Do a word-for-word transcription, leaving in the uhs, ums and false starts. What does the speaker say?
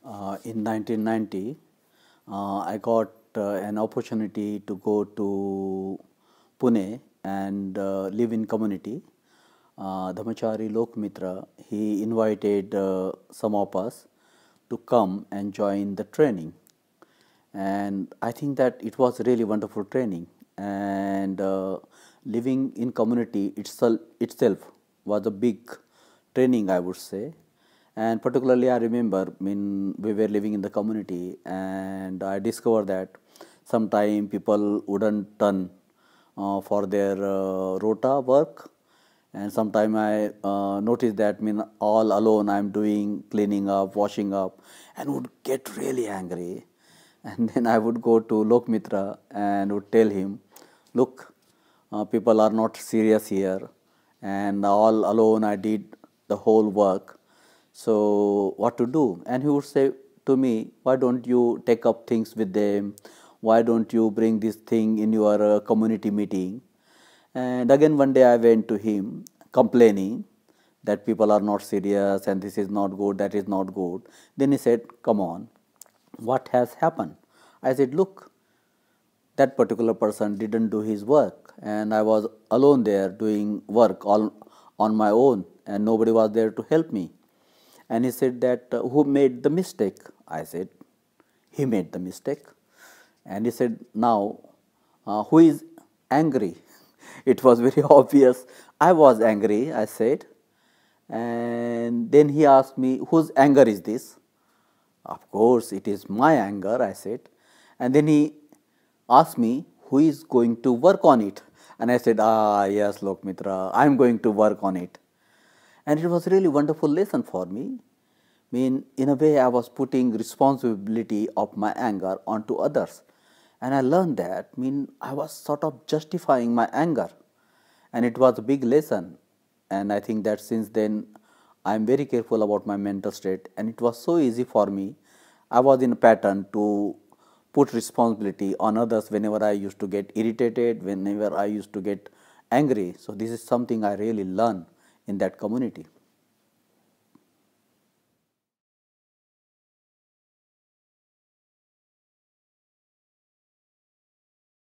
Uh, in nineteen ninety, uh, I got uh, an opportunity to go to Pune and uh, live in community. Uh, Dhammachari Lokmitra, he invited uh, some of us to come and join the training. And I think that it was really wonderful training. And uh, living in community itself, itself was a big training, I would say. And particularly, I remember when we were living in the community, and I discovered that sometime people wouldn't turn uh, for their uh, rota work, and sometime I uh, noticed that mean all alone I'm doing cleaning up, washing up, and would get really angry. And then I would go to Lokmitra and would tell him, look, uh, people are not serious here, and all alone I did the whole work. So what to do? And he would say to me, why don't you take up things with them? Why don't you bring this thing in your uh, community meeting? And again one day I went to him complaining that people are not serious and this is not good, that is not good. Then he said, come on, what has happened? I said, look, that particular person didn't do his work and I was alone there doing work all on my own and nobody was there to help me. And he said that uh, who made the mistake? I said, he made the mistake. And he said, now uh, who is angry? It was very obvious. I was angry, I said. And then he asked me, whose anger is this? Of course, it is my anger, I said. And then he asked me, who is going to work on it? And I said, ah, yes, Lokmitra, I am going to work on it. And it was really wonderful lesson for me. I mean, in a way, I was putting responsibility of my anger onto others. And I learned that, I mean, I was sort of justifying my anger. And it was a big lesson. And I think that since then, I am very careful about my mental state. And it was so easy for me. I was in a pattern to put responsibility on others whenever I used to get irritated, whenever I used to get angry. So this is something I really learned in that community.